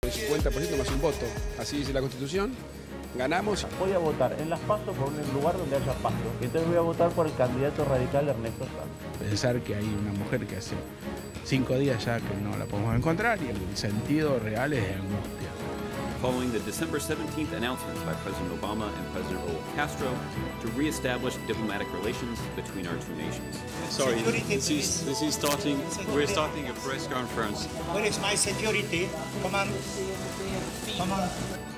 El 50% más un voto, así dice la Constitución. Ganamos. Voy a votar en las PASO por un lugar donde haya PASO. Entonces voy a votar por el candidato radical Ernesto Sanz. Pensar que hay una mujer que hace 5 días ya que no la podemos encontrar y el sentido real es de angustia. Following the December 17th announcements by President Obama and President Raul Castro to reestablish diplomatic relations between our two nations. Sorry, this is starting. We're starting a press conference. Where is my security? Come on.